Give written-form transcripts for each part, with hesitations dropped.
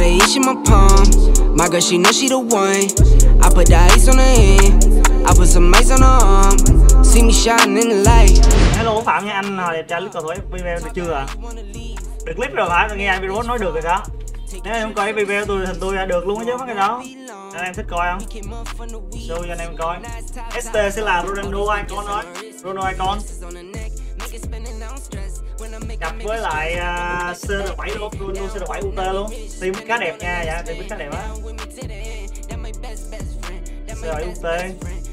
the itch in my palm. My girl, she know she the one. I put the ice on her hand. I put some ice on her arm. See me shining in the light. Hello Phạm nha, anh đẹp trai clip cầu thủ FPV được chưa ạ? Được clip rồi phải, tôi nghe anh Virus nói được rồi đó. Nếu em không coi FPV tôi thì tôi đã được luôn á chứ mấy cái đó. Anh em thích coi không? Show cho anh em coi. ST sẽ là Ronaldo Icon thôi. Ronaldo Icon cặp với lại CR7 luôn, CR7 UT luôn. Team khá đẹp nha, dạ, team khá đẹp á. CR7 UT.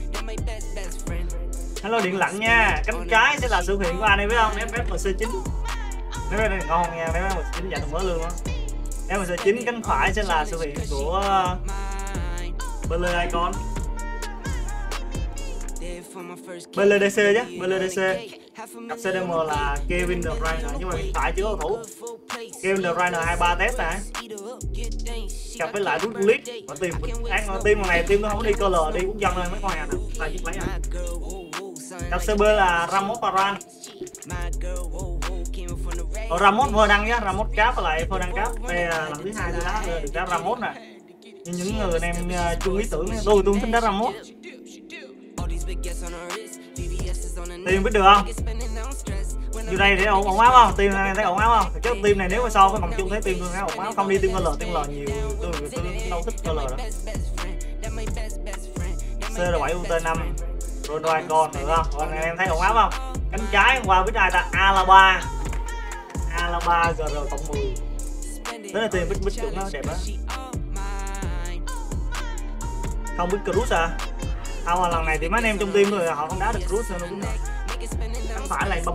Hello điện lạnh nha. Cánh trái sẽ là sự hiện của anh em biết không? FFMC9. Nếu đây ngon nha, FFMC9 dành mới luôn á. FFMC9 cánh phải sẽ là sự hiện của Bele Icon. BLDC chứ, BLDC. Cặp CDM là Kevin De Bruyne, nhưng mà hiện tại chưa có thủ. Kevin De Bruyne 23 test nè. Cặp với lại Ruud Gullit và team này team nó không có đi color, đi quốc dân thôi mấy con này nè. Tài chiếc lấy à. Cặp CB là Ramos Varane. Ramos vừa đăng nhá, Ramos cáp với lại vừa đăng cáp. Đây là lần thứ hai tôi đá được đá Ramos nè. Nhưng những người anh em chung ý tưởng tôi không thích đá Ramos. Team biết được không? Như đây để ổn áo không? Team này thấy ổn áo không? Chứ team này nếu mà so với bằng chung thấy team tôi thấy ổn áo, không đi team L nhiều, tôi đâu thích L đâu. CR7 UT5 Ronaldo Icon được không? Còn anh em thấy ổn áo không? Cánh trái hôm qua biết ai ta? Alaba GR cộng 10. Đó là team bích chuẩn nó đẹp đó. Không biết Cruz à? Không, mà lần này thì mấy anh em trong team rồi họ không đá được Cruz nữa đúng rồi. Không phải là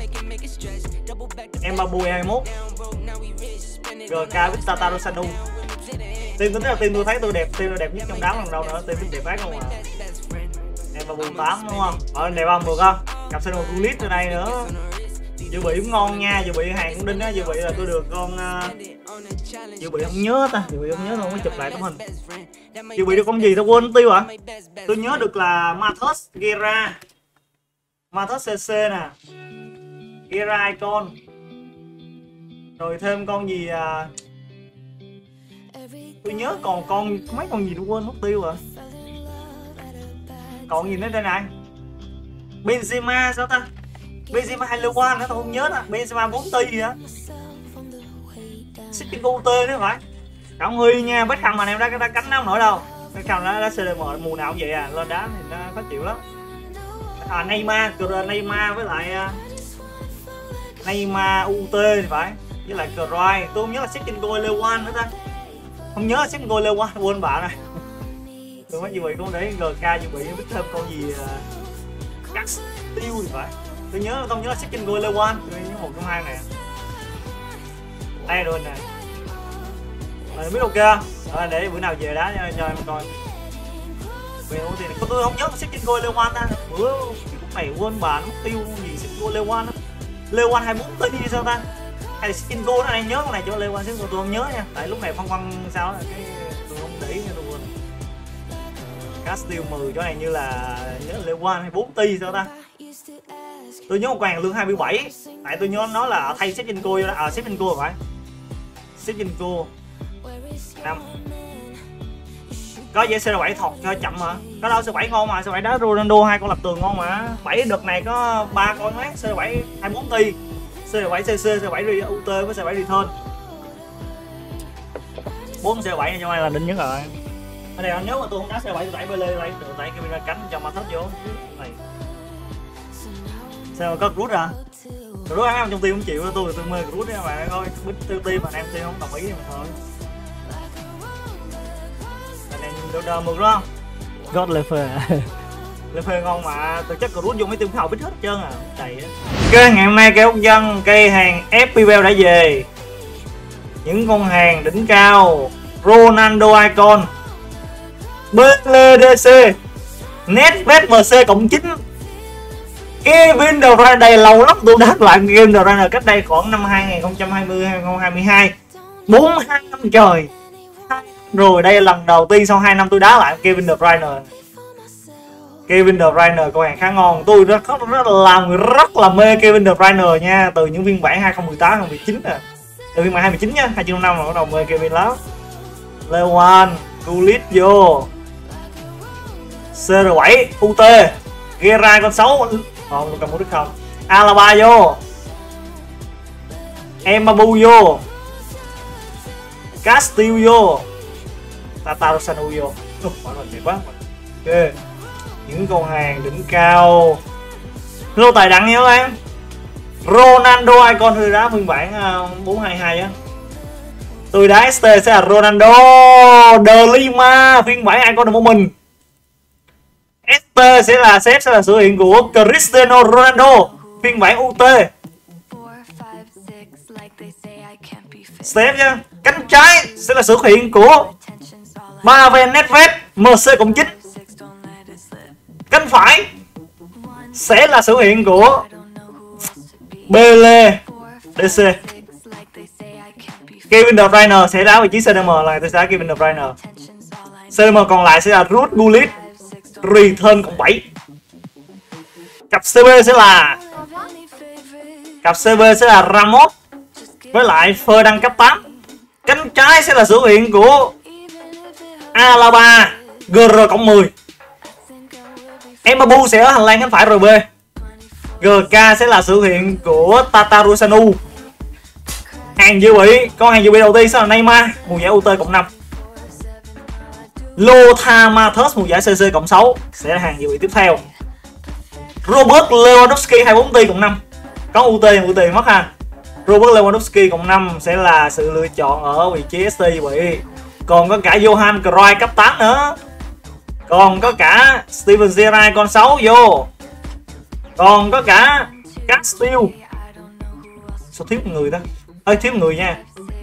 Mbabu 21 GK với Tataru Sanu. Team tôi thấy team tôi đẹp, team đẹp nhất trong đám lần đầu nữa, team đẹp phát không à. Mbabu 8 đúng không? Ở đẹp không, được không? Cặp Sanu Gullit ở đây nữa. Dự bị cũng ngon nha, dự bị hàng cũng đinh á, dự bị là tôi được con dự bị không nhớ ta, dự bị không nhớ tôi không có chụp lại tấm hình. Dự bị được con gì tao quên tiêu à? Tôi nhớ được là Matheus Guerra, Matheus CC nè, Guerra Icon, rồi thêm con gì tôi nhớ còn mấy con gì tôi quên mất tiêu à. Còn gì nữa đây này? Benzema sao ta? Benzema hay Lewan nữa tôi không nhớ nè. Benzema 4 tỷ gì á. Sitting UT nữa phải. Trọng Huy nha, Beckham mà em đã cánh nó không nổi đâu. Beckham đã CDM mùa nào cũng vậy à, lên đá thì nó khó chịu lắm. Neymar với lại Neymar UT thì phải. Với lại Croy, tôi không nhớ là Sitting Lewan nữa ta. Không nhớ là Sitting Lewan, quên bạn rồi. Tôi mấy dự bị cũng để GK dự bị biết thêm con gì Castillo thì phải. Tôi nhớ không nhớ là Sitting Lewan, tôi nhớ một trong hai này. Đây rồi nè. Mày biết ok không? Để bữa nào về đá cho em coi. Tôi không nhớ Sitting Lewan ta. Bữa lúc này quên bà nó tiêu gì Sitting Lewan á. Lewan 24 tỷ sao ta? Hay là Sitting nó này nhớ con này cho Lewan chứ tôi không nhớ nha. Tại lúc này phân sao đó, cái tôi không để ý nha tôi quên. Castillo 10 chỗ này như là nhớ Lewan 24 tỷ sao ta? Tôi nhớ một quàng lương 27. Tại tôi nhớ nó là thay Shevchenko đó, Shevchenko phải. Shevchenko 5. Có dễ CR7 thọt cho chậm mà. Có đâu CR7 ngon mà, CR7 đá Ronaldo 2 con lập tường ngon mà. 7 đợt này có 3 con mát, CR7 24 tỷ. CR7 CC, CR7 UT với CR7 Return. 4 CR7 này trong này là đỉnh nhất rồi. Ở đây nếu mà tôi không đá CR7 tôi đẩy Bele lấy được tay camera cánh cho mà thấp vô. Này. Sao mà có Cruz à? Cruz anh trong team không chịu, tôi mê Cruz đấy các bạn ơi. Tiêu team mà em team không đồng ý mà thôi. Anh em được mượn đúng không? God Lefe. Lefe ngon mà, tôi chắc Cruz dùng mấy team hậu biết hết trơn à. Đầy á. Ok, ngày hôm nay cây ốc dân, cây hàng FPV đã về. Những con hàng đỉnh cao, Ronaldo Icon, BLDC, Nedved MC cộng 9. Kevin De Bruyne đây lâu lắm tôi đá lại game De Bruyne cách đây khoảng năm 2020 2022. 42 năm trời. Rồi đây là lần đầu tiên sau 2 năm tôi đá lại Kevin De Bruyne. Kevin De Bruyne con hàng khá ngon. Tôi rất là mê Kevin De Bruyne nha, từ những phiên bản 2018 2019 nè. Từ phiên bản 2019 nhá, 2005 là bắt đầu mê Kevin lắm. Lewan, Gullit vô. CR7, UT, Gerai con 6. Không, cần mua đích không. Alaba vô. Mbabu vô. Castillo vô. Tatarusanu vô. Mọi người tuyệt quá. Ok. Những con hàng đỉnh cao. Lô tài đẳng nhớ em. Ronaldo icon tôi đá phiên bản 422 á. Tôi đá ST sẽ là Ronaldo De Lima phiên bản icon của mình. ST sẽ là sự hiện của Cristiano Ronaldo phiên bản UT. Step nha. Cánh trái sẽ là sự hiện của Pavel Nedved MC-9. Cánh phải sẽ là sự hiện của Pele DC. Kevin De Bruyne sẽ đá vị trí CDM, là tôi sẽ đá Kevin De Bruyne. CDM còn lại sẽ là Ruud Gullit Return cộng 7. Cặp CB sẽ là Ramos với lại Phơ đăng cấp 8. Cánh trái sẽ là sự hiện của Alaba GR cộng 10. Mbabu sẽ ở hành lang cánh phải RB. GK sẽ là sự hiện của Tatarusanu. Hàng dự bị, con hàng dự bị đầu tiên sẽ là Neymar mùa giải UT cộng 5. Lothar Matthäus mùa giải CC cộng 6 sẽ là hàng dự bị tiếp theo. Robert Lewandowski 24 tỷ cộng 5. Có UT mất ha. Robert Lewandowski cộng 5 sẽ là sự lựa chọn ở vị trí ST dự bị. Còn có cả Johan Cruyff cấp 8 nữa. Còn có cả Steven Gerrard con 6 vô. Còn có cả Castillo. Sao thiếu người ta? Ơi thiếu người nha.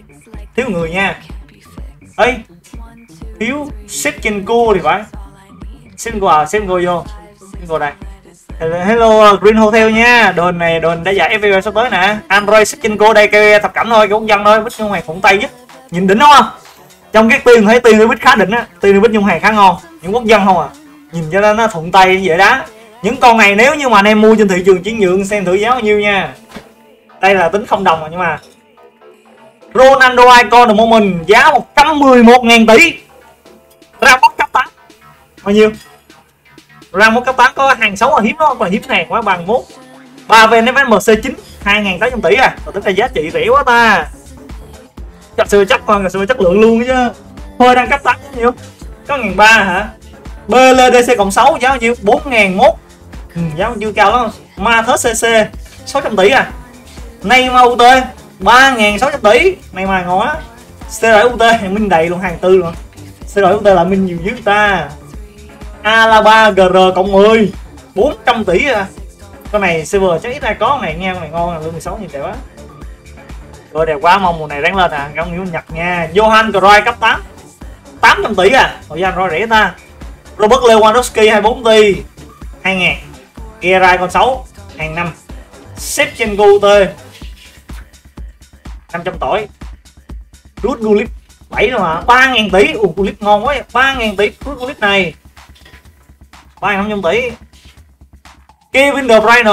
Ơi thiếu Shevchenko thì phải. Shevchenko vô. Shevchenko đây. Hello Green Hotel nha. Đồn này đồn đã giải FPL sắp tới nè. Android Shevchenko đây cây thập cẩm thôi, cái quốc dân thôi, bích nhung hàng phụng tay chứ. Nhìn đỉnh đúng không? Trong các tiền thấy tiền bích khá đỉnh á, tiền bích nhung hàng khá ngon. Những quốc dân không à. Nhìn cho nó thuận tay dễ đá. Những con này nếu như mà anh em mua trên thị trường chuyển nhượng xem thử giá bao nhiêu nha. Đây là tính không đồng rồi nhưng mà Ronaldo icon of moment giá 111.000 tỷ. Ramos cấp 8 bao nhiêu? Ramos cấp 8 có hàng xấu là hiếm đó, còn hiếm hàng quá bằng 1. 3 VNFS MC9 2.800 tỷ à. Rồi tính ra giá trị rẻ quá ta. Thật sự chắc còn sự chất lượng luôn chứ. Thôi đang cấp 8 bao nhiêu? Có 1.300 hả? BLDC cộng 6 giá bao nhiêu? 4.001. Giá bao nhiêu cao lắm. Matthäus CC 600 tỷ à. Neymar UT 3.600 tỷ. Neymar ngon á. C7 UT minh đầy luôn, hàng tư luôn. C7 UT là minh nhiều dữ ta. Alaba GR cộng 10 400 tỷ à. Con này server chắc ít ai có, con này nghe, con này ngon, lương 16 nhiều quá. Rồi đẹp quá, mong mùa này ráng lên à, không hiểu Nhật nha. Johan Cruyff cấp 8 800 tỷ à. Hồi gian rồi rẻ ta. Robert Lewandowski 24 tỷ 2.000. Gerai con 6 hàng 5. Shevchenko UT 500 tỏi. Ruud Gullit 7 rồi mà 3.000 tỷ. Gullit ngon quá, 3.000 tỷ Ruud Gullit này. 3.500 tỷ. Kevin De Bruyne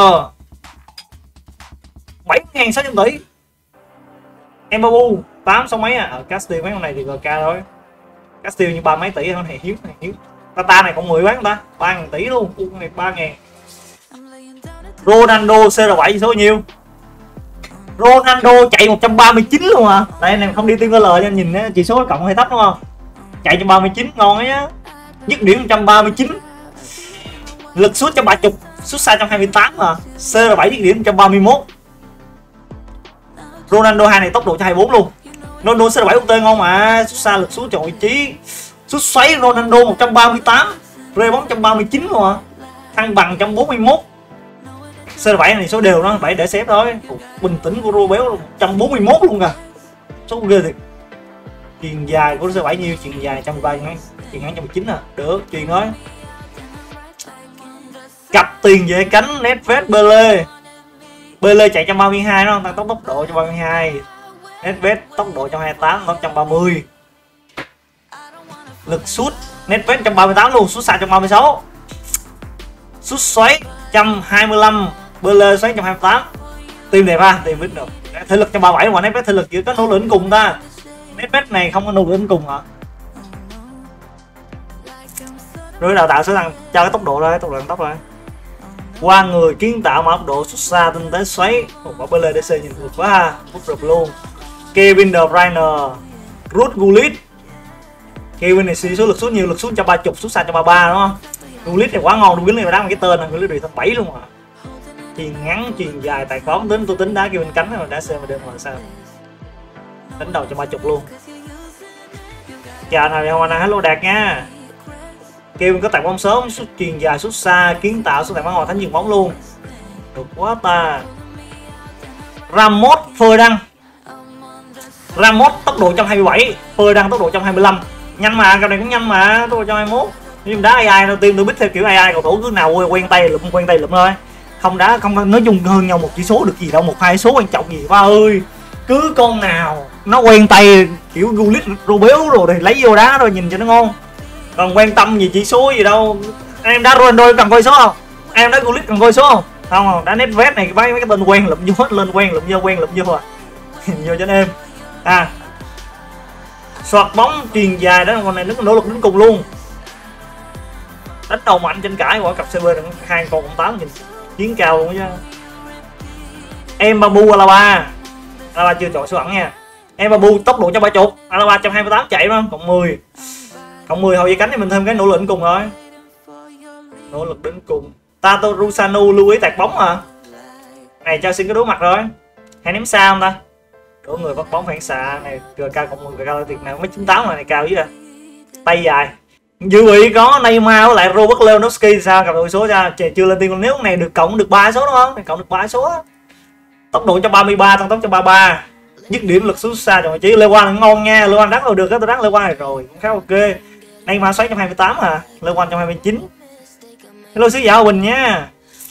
7.600 tỷ. Mbabu 8 số mấy à. Ở Castillo mấy con này thì GK thôi. Castillo như 3 mấy tỷ, con này hiếu. Tata này còn 10 bán ta. 3.000 tỷ luôn. Con này 3.000. Ronaldo CR7 số nhiêu? Ronaldo chạy 139 luôn à. Đây này không đi tiên L nha, nhìn chỉ số cộng hơi thấp đúng không? Chạy 139 ngon ấy nhá. Dứt điểm 139. Lực sút 130, sút xa 128 mà. CR7 dứt điểm 131. Ronaldo 2 này tốc độ cho 24 luôn. Ronaldo CR7 UT ngon mà, sút xa lực sút chọn vị trí. Sút xoáy Ronaldo 138, rê bóng 139 luôn à. Thăng bằng 141. C7 này số đều nó phải để xếp thôi. Bình tĩnh của Robéo 141 luôn kìa. Số ghê thiệt. Chuyền dài của C7 nhiêu? Chuyền dài 113, chuyền ngắn 119 à. Được, chuyền thôi. Cặp tiền vệ cánh Nedved Pele. Pele chạy 132 nó tăng tốc độ cho 32. Nedved tốc độ 128, nó 130. Lực sút Nedved 138 luôn, sút xa 136. Sút xoáy 125, Pele xoáy 128. Team đẹp ha, team vít được. Thể lực 137 mà Nedved thể lực chỉ có nỗ lực cùng ta. Nedved này không có nỗ lực cùng hả? Rồi đào tạo sẽ thằng cho cái tốc độ thôi, tốc độ tăng tốc rồi. Qua người kiến tạo mà tốc độ xuất xa tinh tế xoáy. Quả BLDC nhìn vượt quá ha, bút rụp luôn. Kevin De Bruyne, Ruud Gullit. Kevin này số lực sút nhiều, lực sút cho 30, sút xa cho 33 đúng không? Gullit này quá ngon, Gullit này đá một cái tên là Gullit được 7 luôn à. Chuyền ngắn, chuyền dài, tài phóng tính tôi tính đá Kevin cánh rồi đá CMD mà sao? Đánh đầu cho 30 luôn. Chào nào Hoa Nam, hello Đạt nha. Kevin có tạt bóng sớm, sút chuyền dài, sút xa, kiến tạo, sút tạt bóng ngồi thánh dừng bóng luôn. Được quá ta. Ramos phơi đăng. Ramos tốc độ 127, phơi đăng tốc độ 125. Nhanh mà, cái này cũng nhanh mà, tốc độ 121. Nhưng đá AI đầu tiên tôi biết theo kiểu AI cầu thủ cứ nào quen tay lụm thôi. Không đá không nói chung hơn nhau một chỉ số được gì đâu, một hai số quan trọng gì ba ơi. Cứ con nào nó quen tay kiểu Gullit rô béo rồi thì lấy vô đá rồi nhìn cho nó ngon. Còn quan tâm gì chỉ số gì đâu. Em đá Ronaldo cần coi số không? Em đá Gullit cần coi số không? Không, đá Nedved này mấy cái tên quen lụm vô hết, lên quen lụm vô à. Vô cho em. À. Soạt bóng chuyền dài đó, con này nó nỗ lực đến cùng luôn. Đánh đầu mạnh tranh cãi của cặp CB hai con 8 nhìn chiến cao luôn chứ. Mbabu Alaba chưa chọn số ẩn nha. Mbabu tốc độ 130, Alaba 128 chạy đúng không? Cộng 10 hậu vệ cánh thì mình thêm cái nỗ lực đến cùng thôi. Nỗ lực đến cùng. Tato Rusanu lưu ý tạt bóng à. Này cho xin cái đối mặt rồi. Hay ném xa không ta? Đổ người bắt bóng phản xạ này, GK cộng 10 GK tuyệt nào mấy 98 này cao dữ à. Tay dài. Dự bị có Neymar với lại Robert Lewandowski thì sao? Cặp đội số ra chưa lên tiên, nếu này được cộng được 3 số đúng không? Cộng được 3 số. Tốc độ cho 33, tăng tốc cho 33. Dứt điểm lực xuất xa rồi chỉ Lewan ngon nha, Lewan đá rồi được á, tôi đá Lewan này rồi, khá ok. Neymar xoáy 128 à, Lewan 129. Hello sứ giả Bình nha.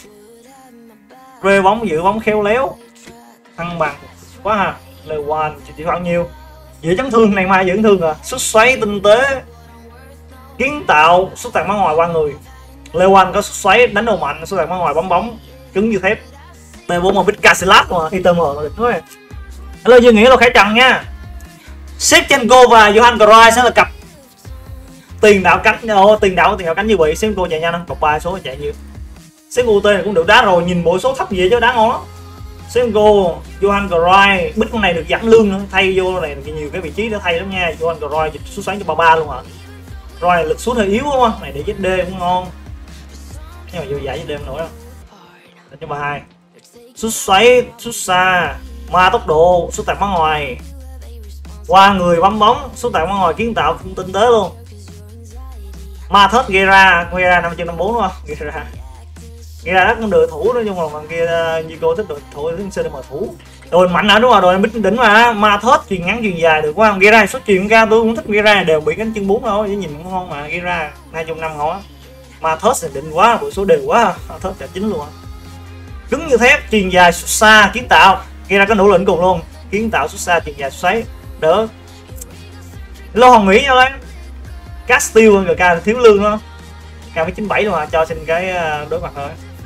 Rê bóng giữ bóng khéo léo. Thăng bằng quá ha. Lewan chỉ bao nhiêu? Giữ chấn thương, Neymar giữ chấn thương à. Xuất xoáy tinh tế. Kiến tạo, xuất tạt bóng ngoài qua người. Lewan có xuất xoáy đánh đầu mạnh, xuất tạt bóng ngoài bóng cứng như thép. T4 mà biết Casillas mà ITM mà địch thôi. Hello Dương Nghĩa là Khải Trần nha. Shevchenko và Johan Cruyff sẽ là cặp tiền đạo cánh như vậy. Shevchenko chạy nhanh không? Cọc 3 số chạy nhiều. Shevchenko này cũng được đá rồi, nhìn bộ số thấp gì chứ đá ngon lắm. Shevchenko, Johan Cruyff, bích con này được giảm lương nữa, thay vô này nhiều cái vị trí để thay lắm nha. Johan Cruyff xuất xoáy cho 33 luôn hả? Rồi lực sút hơi yếu đúng không? Này để ZD cũng ngon. Nhưng mà vô giải ZD nổi đâu. Để cho 32. Sút xoáy, sút xa, ma tốc độ, sút tạt bóng ngoài, qua người bấm bóng, sút tạt bóng ngoài, kiến tạo cũng tinh tế luôn. Ma thớt Guerra 554 đúng không? Guerra rất cũng được thủ nói chung là bằng kia như cô thích được thủ thứ CDM thủ. Đồ mạnh hả? Đúng rồi, đồ bích đỉnh mà. Ma thớt chuyền ngắn chuyền dài được quá không? Guerra xuất chuyền ra tôi cũng thích Guerra này, đều bị cánh chân 4 thôi, nhìn cũng ngon mà. Guerra 2/5 ngon á. Ma thớt thì định quá, bộ số đều quá. Ma thớt cả 9 luôn á. Cứng như thép, chuyền dài xuất xa, kiến tạo. Kia ra có nỗ lực cùng luôn. Kiến tạo xuất xa, chuyền dài xoáy. Đỡ. Lô Hồng Mỹ nhau đấy. Castile hơn GK thiếu lương đó. Cao với 97 luôn à, cho xin cái đối mặt thôi.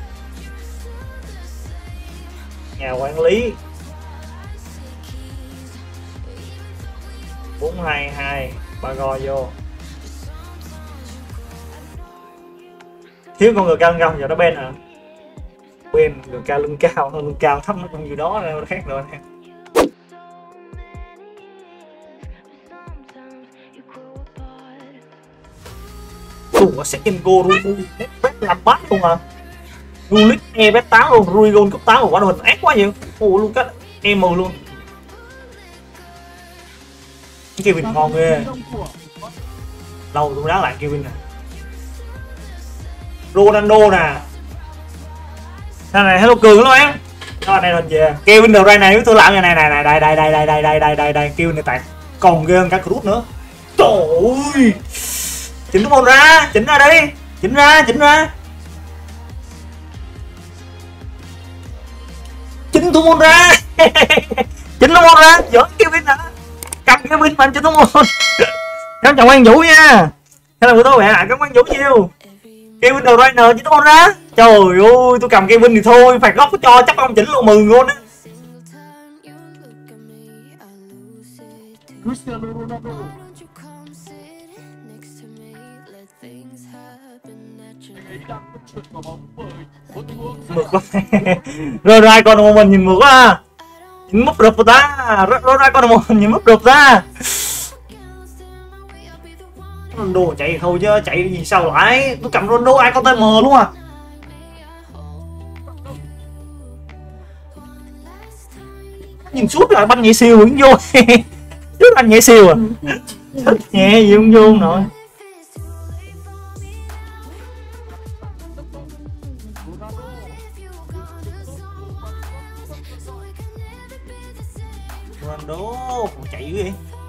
Nhà quản lý 422 ba go vô. Thiếu con người cao không giờ nó bên hả? Bên người cao lưng cao hơn, lưng cao thấp nó còn nhiều đó nó khác rồi nè. Ủa Shevchenko làm bắt luôn à. Gullit E8 luôn, Ruigon cấp 8 của quả hình ác quá vậy. Ủa luôn cái em luôn. Cái Kevin ngon ghê. Lâu tôi đá lại Kevin nè. Ronaldo nè. Này hello Cường luôn em. Đó này lên về. Kevin đầu đây này với tôi làm như này đây Kevin này tạt còn ghê hơn cả Cruz nữa. Trời ơi. Chỉnh cái môn ra, chỉnh ra đi. Chỉnh ra. Chỉnh thủ môn ra. Chỉnh thủ môn ra, giỡn Kevin hả? Cầm Kevin mà chỉnh thủ môn. Cảm chào Quang Vũ nha. Thế là bữa tối bạn cảm Quang Vũ nhiều. Kevin đầu Rainer chỉnh thủ môn ra. Trời ơi, tôi cầm Kevin thì thôi, phạt góc cho chắc ông chỉnh luôn 10 luôn á. Cristiano Ronaldo. Mượt quá. Rồi ai còn một mình nhìn mượt quá. Nhìn mất rụp ta. Rồi ai còn một mình nhìn mất rụp ta. Ronaldo chạy thôi chứ chạy gì sao lại. Tôi cầm Ronaldo ai có TM luôn à. Nhìn suốt lại banh nhẹ siêu vẫn vô. Trước anh nhẹ siêu à. Nhẹ gì không vô nổi. Ronaldo chạy dữ vậy.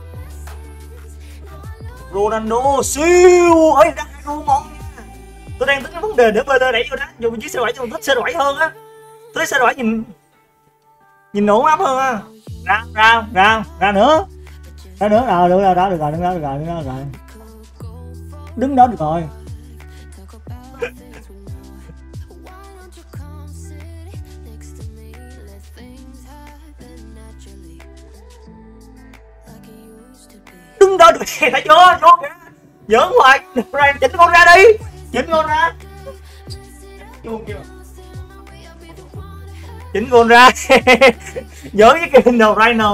Ronaldo siêu ơi đang ngon nha. Tôi đang tính cái vấn đề để bơi đẩy vô đá dùng chiếc xe đẩy tôi thích xe đẩy hơn á. Tôi thấy xe đẩy nhìn nổ áp hơn á. Ra nữa rồi được rồi đó được rồi đứng đó được rồi. Đứng đó được thấy chưa vô kìa giỡn hoài rồi chỉnh con ra đi chỉnh con ra chỉnh con ra giỡn với cái hình đầu Rainer.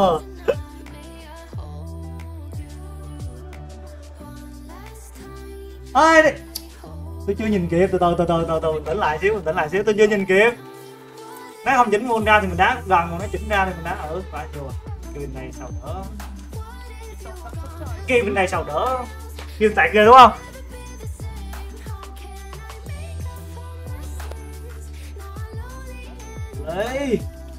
Ơi tôi chưa nhìn kịp từ từ tỉnh lại xíu tôi chưa nhìn kịp. Nó không chỉnh con ra thì mình đá gần còn nó chỉnh ra thì mình đá ở phải chưa. Cái bên này sao đỡ kia bên này sao đỡ kia tại kia đúng không. Đấy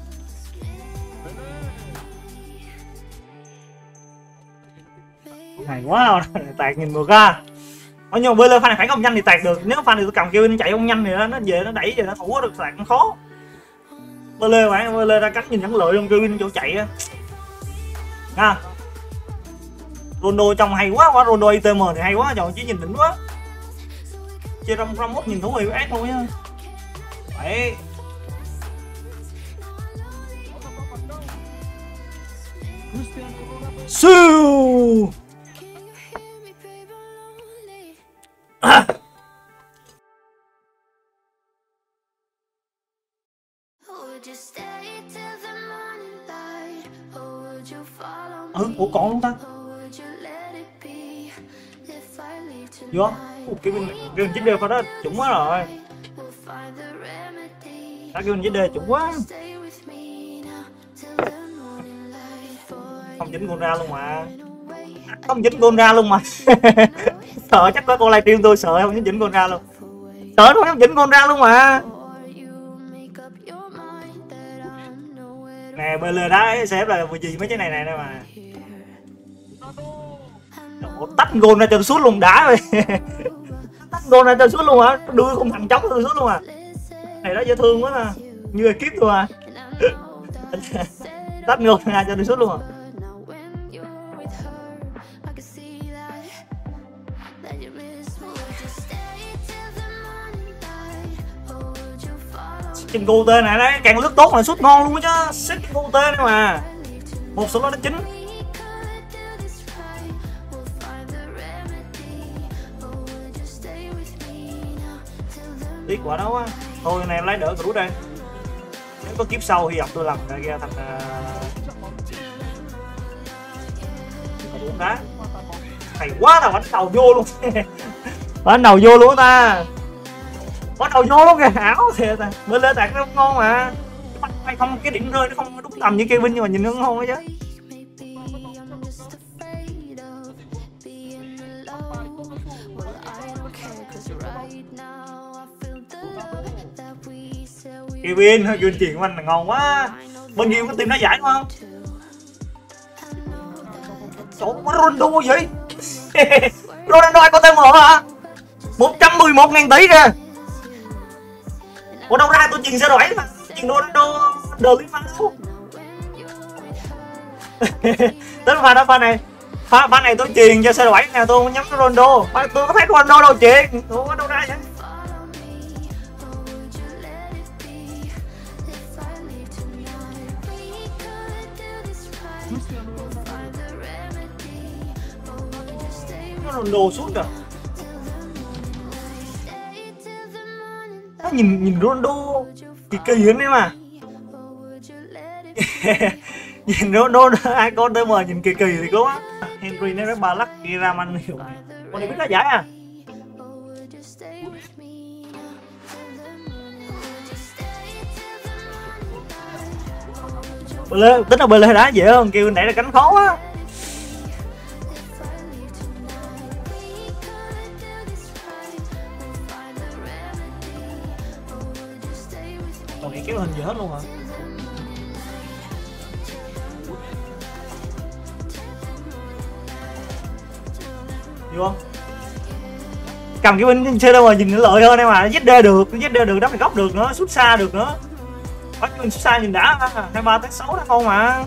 hay quá tạt nhìn mượt ra. Nhưng mà bơi lên pha này phải không nhanh thì tạt được. Nếu pha này tôi cầm kêu nó chạy không nhanh thì nó về nó đẩy về nó thủ được tạt cũng khó. Bơi lên ra cánh nhìn thẳng lợi luôn kêu chỗ chạy á nha. Ronaldo trong hay quá Ronaldo ITM này hay quá trời chỉ nhìn đỉnh quá. Chơi trong mốt nhìn thú vị ác thôi á. Đấy. Siêu. Ủa còn luôn ta. Vô cái bên chín đê pha đó chuẩn quá rồi. Đã kêu chín đê chuẩn quá. Không chỉnh con ra luôn mà. Không chỉnh con ra luôn mà. Sợ chắc có con livestream tôi sợ không chỉnh con ra luôn. Sợ nó không chỉnh con ra luôn mà. Nè bên lề đá xếp là vừa gì mấy cái này nè mà. Ủa, tách gôn ra cho tôi suốt luôn đã rồi. Tách gôn ra cho suốt luôn hả? Đưa không thằng chóng tôi suốt luôn à. Này đó dễ thương quá à. Như ekip tôi à. Tách gôn ra cho tôi suốt luôn à. Skin GOT này đấy, càng lướt tốt là sút ngon luôn chứ. Skin GOT này mà. Một số nó chính. Tiếc quả đó quá. Thôi này em lấy đỡ rút đây. Nếu có kiếp sau hy vọng tôi làm ra thành đá. Hay quá tao bắn đầu vô luôn. Bắn đầu vô luôn ta. Bắn đầu vô luôn kìa, ảo thiệt à. Mới lên tạt nó ngon mà. Hay không cái điểm rơi nó không đúng tầm như Kevin nhưng mà nhìn nó ngon ấy chứ. Kevin chuyện của anh là ngon quá. Bên kia có team nó giải đúng không? Chỗ quá Ronaldo vậy. Ronaldo ai có tên mở hả? 111.000 tỷ kìa. Ủa đâu ra tôi chuyền xe đẩy mà. Chuyền Ronaldo đời lý phá luôn. Tới pha này. Pha này tôi chuyền cho xe đẩy nè, tôi không nhắm Ronaldo. Tôi có thấy Ronaldo đâu chuyền. Ủa đâu ra vậy? Ronaldo suốt rồi. nhìn Ronaldo kỳ kỳ lắm em à. Nhìn Ronaldo icon TM nhìn kỳ kỳ thì có á. Henry nó rất ba lắc ghi ra man nhiều. Con này biết là giải à. Tính là Pele đá dễ hơn, kêu nãy là cánh khó á. Còn này kéo hình gì hết luôn hả? Hiểu không? Cầm cái binh chơi đâu mà nhìn lợi hơn em mà, ZD được, đắp góc được nữa, sút xa được nữa. Bắt mình sút xa nhìn đã, 23 tới 6 đó không mà.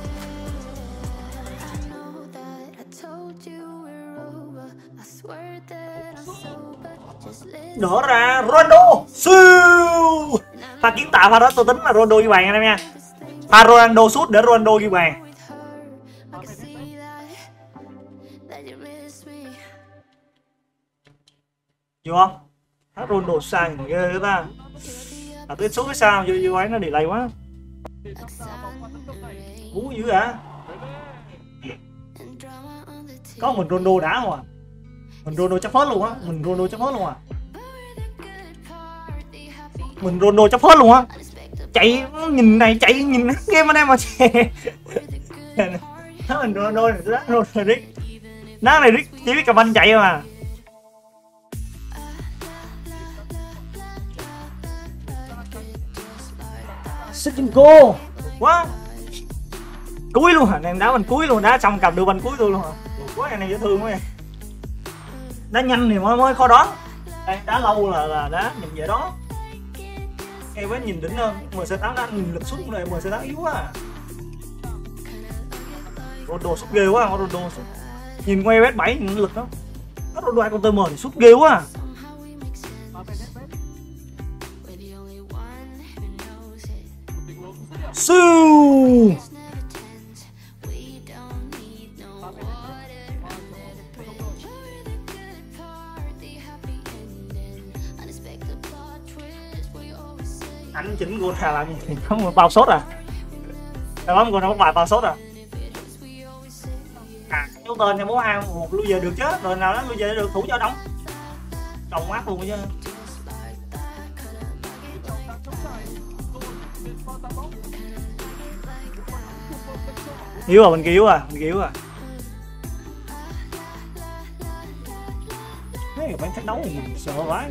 Đỡ ra Ronaldo siêu pha kiến tạo, pha đó tôi tính là Ronaldo ghi bàn anh em nha. Pha Ronaldo sút để Ronaldo ghi bàn. Hiểu không? Hát Ronaldo sai nhìn ghê ta. À tới số cái sao vô ấy nó delay quá. Cú dữ hả? Có mình Ronaldo đá không à? Mình Ronaldo chấp hết luôn á, mình Ronaldo chấp hết luôn à. Mình Ronaldo chấp hết luôn á. Chạy nhìn này, chạy nhìn game anh em mà. Nó mình Ronaldo này, Ronaldo Rick. Nó này Rick chỉ biết cầm anh chạy mà. Sitchinko quá cuối luôn hả? Này đá bên cuối luôn, đá xong cầm đưa bên cuối tôi luôn hả? Quá này dễ thương quá. Đá nhanh thì mới khó đoán. Đây, đá lâu là đá nhìn vậy đó. Em với nhìn đỉnh hơn, MC8 đá nhìn lực sút này, MC8 yếu quá. Ronaldo sút ghê quá, Ronaldo sút. Nhìn quay S7 nhìn lực đó. Ronaldo con TM thì sút ghê quá. Siêu anh chỉnh gôn hà làm gì không mà bao sốt à? Đâu lắm gôn nó có vài bao sốt à? À dấu tên cho bố hai một lui về được chứ, rồi nào đó lui về được thủ cho đóng đồng mát luôn chứ. Yếu à, mình kia yếu à, mấy bạn thích đấu thì mình sợ quá.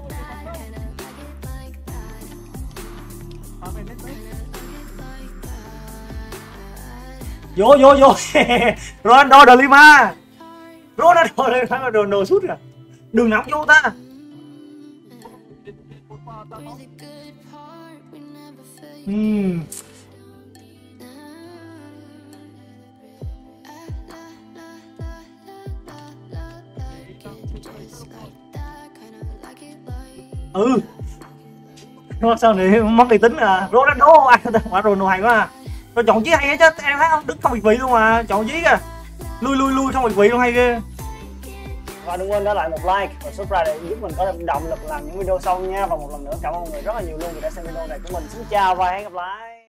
Vô Ronaldo de Lima, Ronaldo sút à, đường nào vô ta. Sao này mất uy tín à? Ronaldo ai quả Ronaldo hay quá. Rồi chọn chí hay á chứ, em thấy không, đứng không biệt vị luôn mà, chọn chí kìa. Lui không biệt vị luôn, hay ghê. Và đừng quên để lại một like và subscribe để giúp mình có thêm động lực làm những video sau nha. Và một lần nữa cảm ơn mọi người rất là nhiều luôn vì đã xem video này của mình. Xin chào và hẹn gặp lại.